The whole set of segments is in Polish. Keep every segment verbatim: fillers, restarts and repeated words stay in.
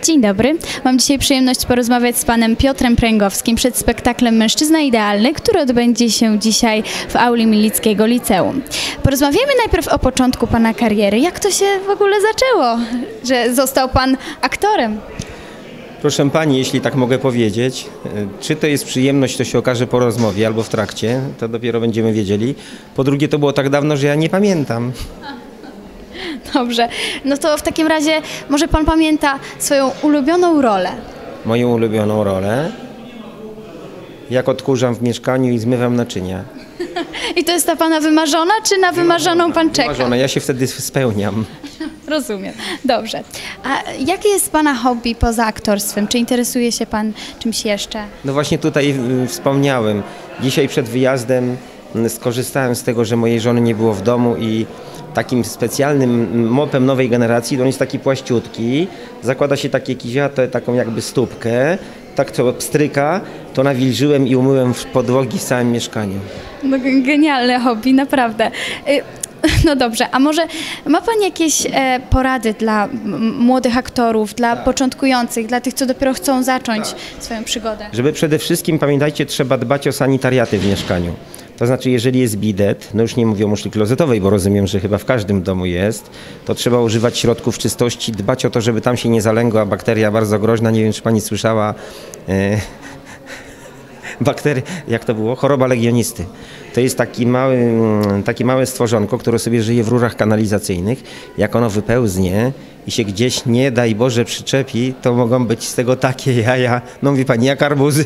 Dzień dobry. Mam dzisiaj przyjemność porozmawiać z panem Piotrem Pręgowskim przed spektaklem Mężczyzna Idealny, który odbędzie się dzisiaj w auli Milickiego Liceum. Porozmawiamy najpierw o początku pana kariery. Jak to się w ogóle zaczęło, że został pan aktorem? Proszę pani, jeśli tak mogę powiedzieć, czy to jest przyjemność, to się okaże po rozmowie albo w trakcie, to dopiero będziemy wiedzieli. Po drugie, to było tak dawno, że ja nie pamiętam. Dobrze, no to w takim razie może pan pamięta swoją ulubioną rolę? Moją ulubioną rolę, jak odkurzam w mieszkaniu i zmywam naczynia. I to jest ta pana wymarzona, czy na wymarzoną pan czeka? Wymarzona, ja się wtedy spełniam. Rozumiem, dobrze. A jakie jest pana hobby poza aktorstwem? Czy interesuje się pan czymś jeszcze? No właśnie tutaj y, wspomniałem, dzisiaj przed wyjazdem y, skorzystałem z tego, że mojej żony nie było w domu i takim specjalnym mopem nowej generacji, on jest taki płaściutki, zakłada się takie kiziate, taką jakby stópkę, tak to pstryka, to nawilżyłem i umyłem podłogi w całym mieszkaniu. No, genialne hobby, naprawdę. No dobrze, a może ma pan jakieś e, porady dla m, młodych aktorów, dla tak. początkujących, dla tych, co dopiero chcą zacząć tak. swoją przygodę? Żeby przede wszystkim, pamiętajcie, trzeba dbać o sanitariaty w mieszkaniu. To znaczy, jeżeli jest bidet, no już nie mówię o muszli klozetowej, bo rozumiem, że chyba w każdym domu jest, to trzeba używać środków czystości, dbać o to, żeby tam się nie zalęgła bakteria bardzo groźna. Nie wiem, czy pani słyszała, e, bakteria, jak to było? Choroba legionisty. To jest taki mały, takie małe stworzonko, które sobie żyje w rurach kanalizacyjnych. Jak ono wypełznie i się gdzieś, nie daj Boże, przyczepi, to mogą być z tego takie jaja, no mówi pani, jak arbuzy.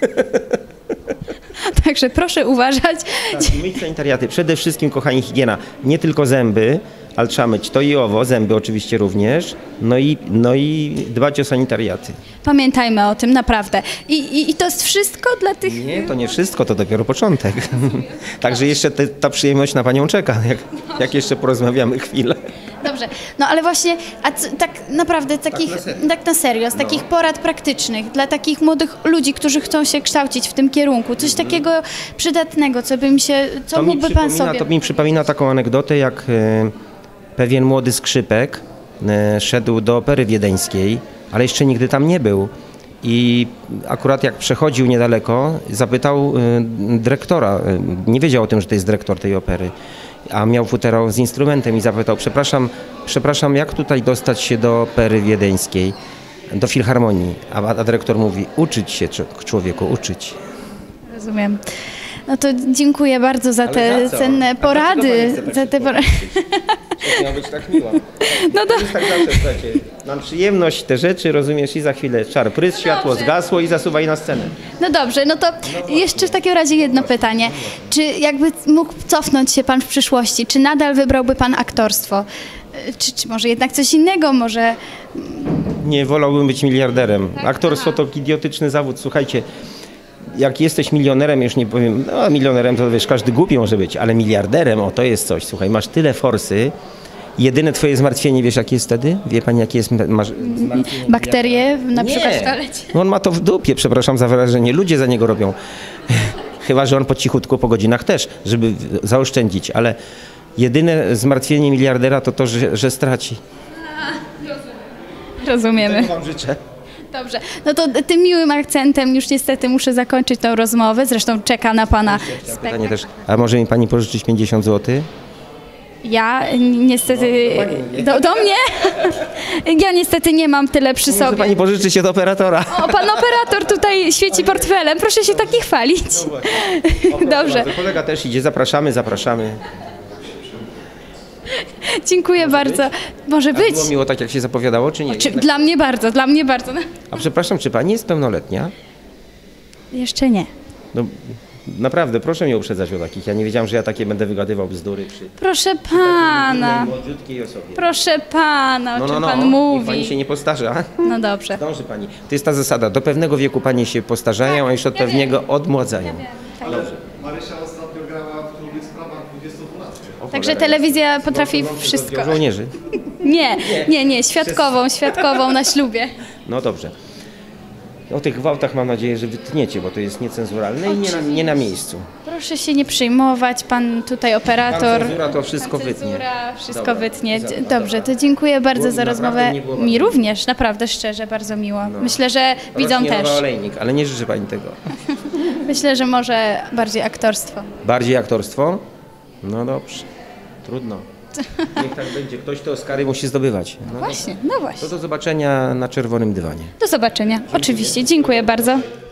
Także proszę uważać. Tak, myć sanitariaty. Przede wszystkim, kochani, higiena. Nie tylko zęby, ale trzeba myć to i owo, zęby oczywiście również, no i, no i dbać o sanitariaty. Pamiętajmy o tym, naprawdę. I, i, i to jest wszystko dla tych... Nie, to nie wszystko, to dopiero początek. Także jeszcze te, ta przyjemność na panią czeka, jak, jak jeszcze porozmawiamy chwilę. Dobrze, no ale właśnie, a c, tak naprawdę takich, tak na serio, tak na serio z no. takich porad praktycznych dla takich młodych ludzi, którzy chcą się kształcić w tym kierunku, coś mm. takiego przydatnego, co by mi się, co to mógłby pan sobie... To mi przypomina taką anegdotę, jak e, pewien młody skrzypek e, szedł do opery wiedeńskiej, ale jeszcze nigdy tam nie był. I akurat jak przechodził niedaleko, zapytał y, dyrektora, y, nie wiedział o tym, że to jest dyrektor tej opery, a miał futerał z instrumentem i zapytał, przepraszam, przepraszam, jak tutaj dostać się do opery wiedeńskiej, do filharmonii? A, a dyrektor mówi, uczyć się człowieku, uczyć. Rozumiem. No to dziękuję bardzo za te za cenne porady. Tak za te porady. Miała być tak miła. No to... jest tak zawsze, słuchajcie. Mam przyjemność te rzeczy, rozumiesz, i za chwilę czar prys, światło dobrze. Zgasło i zasuwaj na scenę. No dobrze, no to no jeszcze w takim razie jedno pytanie. Czy jakby mógł cofnąć się pan w przyszłości, czy nadal wybrałby pan aktorstwo? Czy, czy może jednak coś innego, może... Nie, wolałbym być miliarderem. Tak? Aktorstwo Aha. to idiotyczny zawód, słuchajcie. Jak jesteś milionerem, już nie powiem, no milionerem to wiesz, każdy głupi może być, ale miliarderem, o to jest coś, słuchaj, masz tyle forsy, jedyne twoje zmartwienie, wiesz jakie jest wtedy? Wie pani jakie jest masz bakterie na nie. przykład w toalecie? No on ma to w dupie, przepraszam za wyrażenie, ludzie za niego robią. Chyba że on po cichutku, po godzinach też, żeby zaoszczędzić, ale jedyne zmartwienie miliardera to to, że, że straci. Rozumiemy. Tego wam życzę. Dobrze, no to tym miłym akcentem już niestety muszę zakończyć tę rozmowę, zresztą czeka na pana spektakl. Też, a może mi pani pożyczyć pięćdziesiąt złotych? Ja niestety... No, do, do mnie? Ja niestety nie mam tyle przy sobie. Może pani pożyczy się do operatora. O, pan operator tutaj świeci portfelem, proszę się tak nie chwalić. No dobrze. Kolega też idzie, zapraszamy, zapraszamy. Dziękuję Może bardzo. Być? Może A być. było miło tak, jak się zapowiadało, czy nie? Czy, dla mnie bardzo, dla mnie bardzo. A przepraszam, czy pani jest pełnoletnia? Jeszcze nie. No, naprawdę, proszę mnie uprzedzać o takich. Ja nie wiedziałam, że ja takie będę wygadywał bzdury przy... Proszę pana. Młodziutkiej osobie. Proszę pana, o no, czym no, no, pan no. mówi. Pani się nie postarza. No dobrze. Zdąży pani. To jest ta zasada. Do pewnego wieku pani się postarzają, tak, a już od ja pewnego wiem. odmładzają. Ja tak. Ale Marysia ostatnio grała w trudnych sprawach dwudziestolatków. Także telewizja potrafi wszystko. Żołnierzy. Nie, nie, nie, świadkową, świadkową na ślubie. No dobrze. O tych gwałtach mam nadzieję, że wytniecie, bo to jest niecenzuralne i nie na, nie na miejscu. Proszę się nie przejmować, pan tutaj operator. Pan cenzura to wszystko pan wytnie. cenzura, wszystko Dobra, wytnie. za- Dobrze, dobra. to dziękuję bardzo Było za mi naprawdę rozmowę. miło Mi bardzo. również, naprawdę szczerze, bardzo miło. No. Myślę, że widzą Rośnie też. nowy olejnik, ale nie życzę pani tego. Myślę, że może bardziej aktorstwo. Bardziej aktorstwo? No dobrze, trudno. Niech tak będzie. Ktoś te Oscary musi zdobywać. No, Właśnie, no właśnie. to do zobaczenia na czerwonym dywanie. Do zobaczenia. Oczywiście, dziękuję bardzo.